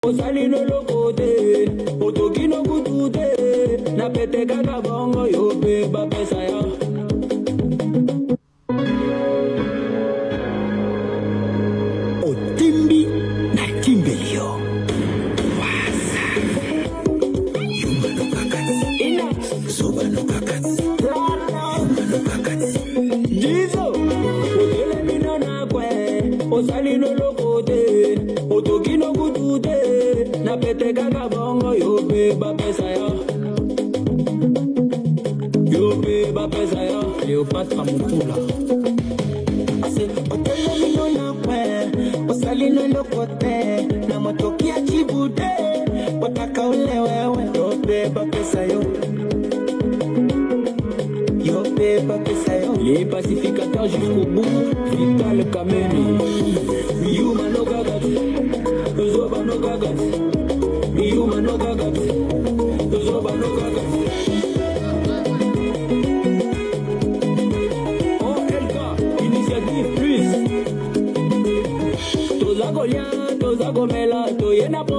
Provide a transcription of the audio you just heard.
Osalino lokote, otokino kutute, na pete kaka bongo yope ba pesa ya. Otimbi na timbelio. Wasa. Yuma no kakati. Ina. Soba no kakati. Yuma no kakati. Jizo. Otele mino na kwe. Osalino lokote, otokino kutute, na pete kaka bongo yope ba pesa ya. Yope ba pesa ya. Leopatra Mukula. Ase otele mino na kwe, osalino lokote, na motoki ya chibude, wataka ule wewe, yope ba pesa yo. Yope ba pesa yo. Les pacificateurs jusqu'au bout, Vital Kameni. Yuma no gagati, Zoba no gagati. Yuma no gagati, Zoba no gagati. OLK, Initiative Plus. Toza Golian, Toza Gomela, Toyena.